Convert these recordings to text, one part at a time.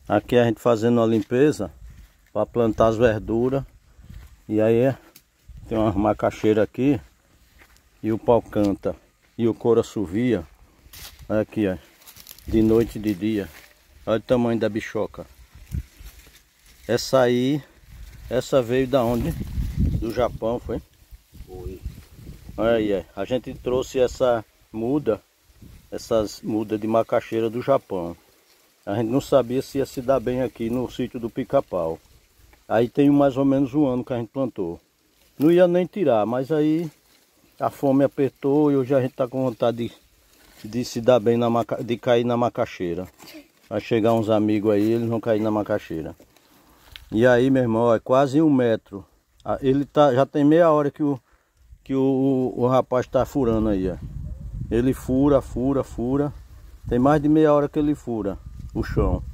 Aqui a gente fazendo uma limpeza para plantar as verduras. E aí tem uma macaxeira aqui. E o pau canta. E o couro assovia. Olha aqui, ó. De noite e de dia. Olha o tamanho da bichoca. Essa aí, essa veio da onde? Do Japão, foi? Foi. Olha aí, ó. A gente trouxe essa muda. Essas mudas de macaxeira do Japão. A gente não sabia se ia se dar bem aqui no sítio do Pica-Pau. Aí tem mais ou menos um ano que a gente plantou. Não ia nem tirar, mas aí a fome apertou e hoje a gente tá com vontade de se dar bem, de cair na macaxeira. Vai chegar uns amigos aí, eles vão cair na macaxeira. E aí, meu irmão, é quase 1 metro. Ele já tem meia hora que o rapaz tá furando aí, ó. Ele fura. Tem mais de meia hora que ele fura o chão.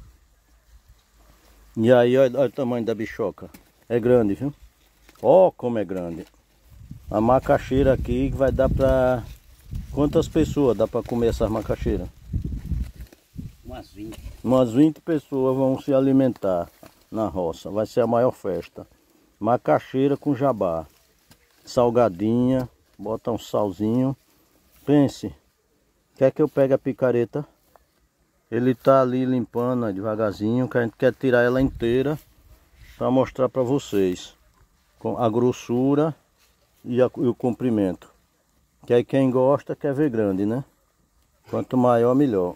E aí, olha o tamanho da bichoca. É grande, viu? Ó como é grande. A macaxeira aqui vai dar pra... Quantas pessoas dá pra comer essas macaxeiras? Umas 20. Umas 20 pessoas vão se alimentar na roça. Vai ser a maior festa. Macaxeira com jabá. Salgadinha. Bota um salzinho. Pense. Quer que eu pegue a picareta? Ele tá ali limpando, ó, devagarzinho, que a gente quer tirar ela inteira para mostrar para vocês com a grossura e o comprimento. Que aí quem gosta quer ver grande, né? Quanto maior, melhor.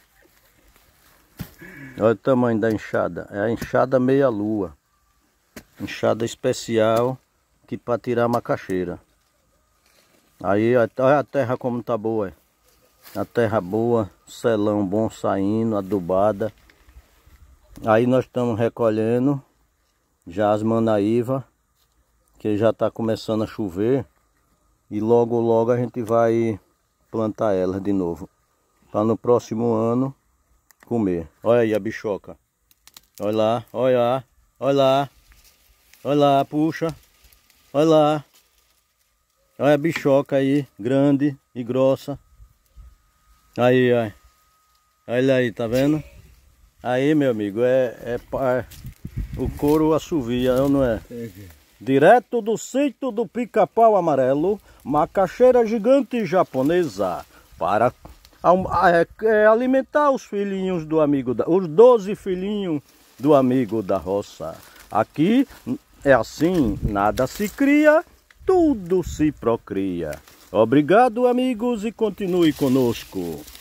Olha o tamanho da enxada. É a enxada meia-lua. Enxada especial que para tirar a macaxeira. Aí olha a terra como tá boa. A terra boa, selão bom saindo, adubada. Aí nós estamos recolhendo já as manaíva, que já está começando a chover. E logo logo a gente vai plantar elas de novo. Para no próximo ano comer. Olha aí a bichoca. Olha lá, olha lá, olha lá. Olha lá, puxa. Olha lá. Olha a bichoca aí, grande e grossa. Aí, ó. Olha aí, tá vendo? Aí, meu amigo, o couro assovia, não é? Direto do sítio do Pica-Pau Amarelo, macaxeira gigante japonesa, para alimentar os filhinhos do amigo, os 12 filhinhos do amigo da roça. Aqui é assim, nada se cria, tudo se procria. Obrigado, amigos, e continue conosco.